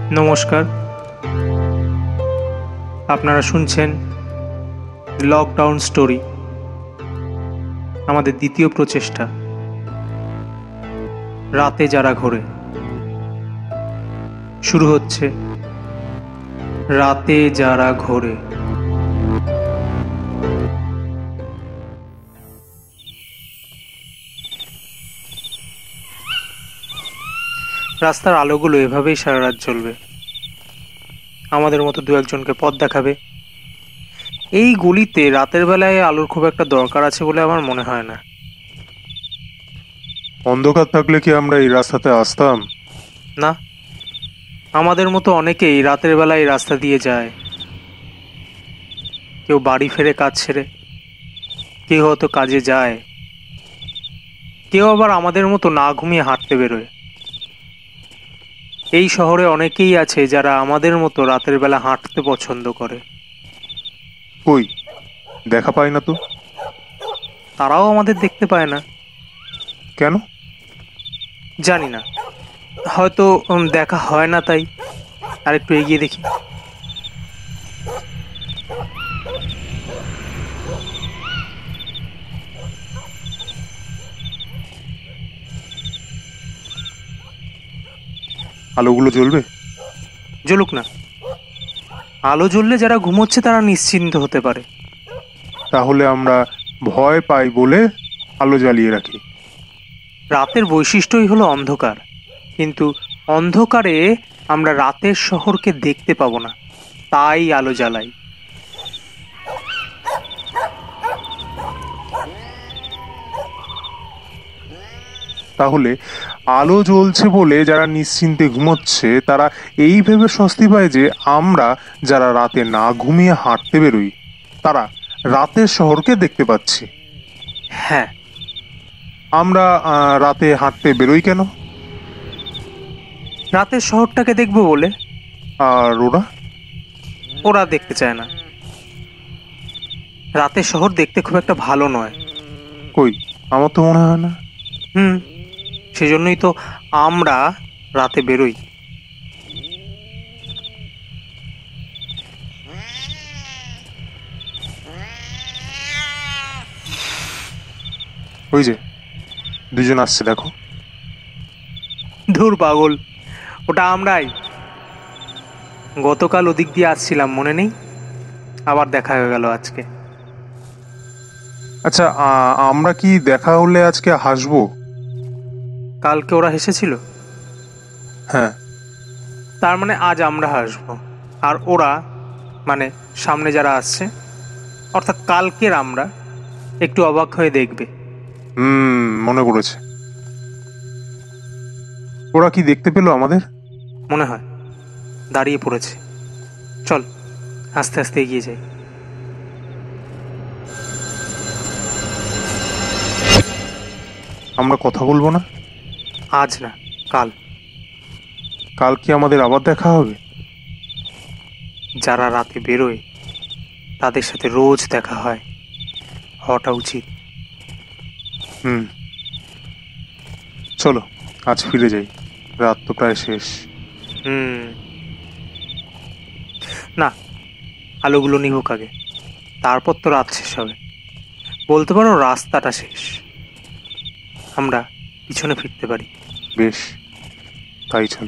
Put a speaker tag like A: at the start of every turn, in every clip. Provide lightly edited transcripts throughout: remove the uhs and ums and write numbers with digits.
A: নমস্কার, আপনারা শুনছেন লকডাউন স্টোরি, আমাদের দ্বিতীয় প্রচেষ্টা। রাতে যারা ঘোরে শুরু হচ্ছে। রাতে যারা ঘোরে। রাস্তার আলোগুলো এভাবেই সারা রাত জ্বলবে, আমাদের মতো দু একজনকে পথ দেখাবে। এই গলিতে রাতের বেলায় আলোর খুব একটা দরকার আছে বলে আমার মনে হয় না।
B: অন্ধকার থাকলে কি আমরা এই রাস্তাতে আসতাম?
A: না, আমাদের মতো অনেকেই রাতের বেলায় এই রাস্তা দিয়ে যায়। কেউ বাড়ি ফেরে কাজ ছেড়ে, কেউ হয়তো কাজে যায়, কেউ আবার আমাদের মতো না ঘুমিয়ে হাঁটতে বেরোয়। এই শহরে অনেকেই আছে যারা আমাদের মতো রাতের বেলা হাঁটতে পছন্দ করে।
B: কই, দেখা পাই না তো।
A: তারাও আমাদের দেখতে পায় না।
B: কেন?
A: জানি না, হয়তো দেখা হয় না তাই। আর একটু এগিয়ে দেখি।
B: আলোগুলো জ্বলবে?
A: জ্বলুক না। আলো জ্বললে যারা ঘুমোচ্ছে তারা নিশ্চিন্ত হতে পারে।
B: তাহলে আমরা ভয় পাই বলে আলো জ্বালিয়ে রাখি।
A: রাতের বৈশিষ্ট্যই হলো অন্ধকার, কিন্তু অন্ধকারে আমরা রাতের শহরকে দেখতে পাবো না, তাই আলো জ্বালাই।
B: তাহলে আলো জ্বলছে বলে যারা নিশ্চিন্তে ঘুমোচ্ছে তারা এই ভেবে স্বস্তি পায় যে আমরা যারা রাতে না ঘুমিয়ে হাঁটতে বেরোই তারা রাতের শহরকে দেখতে পাচ্ছি।
A: হ্যাঁ,
B: আমরা রাতে হাঁটতে বেরোই কেন?
A: রাতের শহরটাকে দেখবো বলে।
B: আর ওরা?
A: ওরা দেখতে চায় না। রাতের শহর দেখতে খুব একটা ভালো নয়।
B: কই, আমার তো মনে হয় না।
A: সেজন্যই তো আমরা রাতে বেরোই।
B: ওই যে দুজন আসছে, দেখো।
A: ধুর পাগল, ওটা আমরাই। গতকাল ওদিক দিয়ে আসছিলাম, মনে নেই? আবার দেখা হয়ে গেল আজকে।
B: আচ্ছা, আমরা কি দেখা হলে আজকে হাসবো?
A: কালকে ওরা হেসেছিল,
B: হ্যাঁ।
A: তার মানে আজ আমরা হাসবো। আর ওরা, মানে সামনে যারা আসছে, অর্থাৎ কালকের আমরা, একটু অবাক হয়ে দেখবে।
B: মনে পড়েছে। ওরা কি দেখতে পেলো আমাদের?
A: মনে হয় দাঁড়িয়ে পড়েছে। চল আস্তে আস্তে এগিয়ে যাই।
B: আমরা কথা বলবো না?
A: আজ না, কাল।
B: কাল কি আমাদের আবার দেখা হবে?
A: যারা রাতে বেরোয় তাদের সাথে রোজ দেখা হয়, হওয়াটা উচিত।
B: চলো আজ ফিরে যাই, রাত তো প্রায় শেষ।
A: না, আলোগুলো নিভুক আগে, তারপর তো রাত শেষ হবে। বলতে পারো রাস্তাটা শেষ, আমরা পিছনে ফিরতে পারি।
B: বেশ, তাই চলো।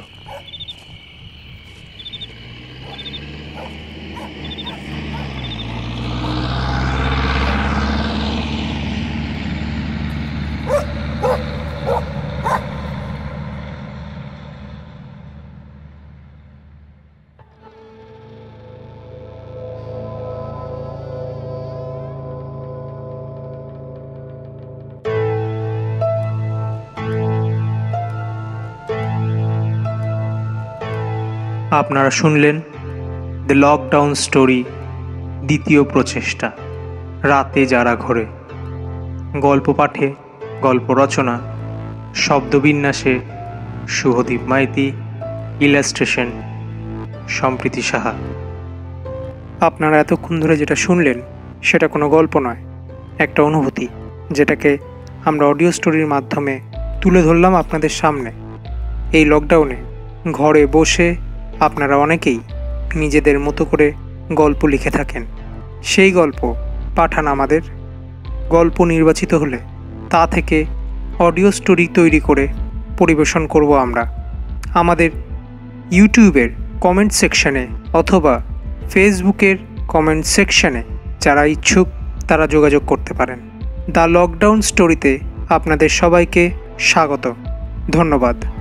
A: আপনারা শুনলেন দ্য লকডাউন স্টোরি, দ্বিতীয় প্রচেষ্টা, রাতে যারা ঘোরে। গল্প পাঠে, গল্প রচনা, শব্দবিন্যাসে শুভদীপ মাইতি, ইলাস্ট্রেশন সম্প্রীতি সাহা। আপনারা এতক্ষণ ধরে যেটা শুনলেন সেটা কোনো গল্প নয়, একটা অনুভূতি, যেটাকে আমরা অডিও স্টোরির মাধ্যমে তুলে ধরলাম আপনাদের সামনে। এই লকডাউনে ঘরে বসে আপনারা অনেকেই নিজেদের মতো করে গল্প লিখে থাকেন। সেই গল্প পাঠান আমাদের। গল্প নির্বাচিত হলে তা থেকে অডিও স্টোরি তৈরি করে পরিবেশন করব আমরা। আমাদের ইউটিউবের কমেন্ট সেকশনে অথবা ফেসবুকের কমেন্ট সেকশনে যারা ইচ্ছুক তারা যোগাযোগ করতে পারেন। দ্য লকডাউন স্টোরিতে আপনাদের সবাইকে স্বাগত। ধন্যবাদ।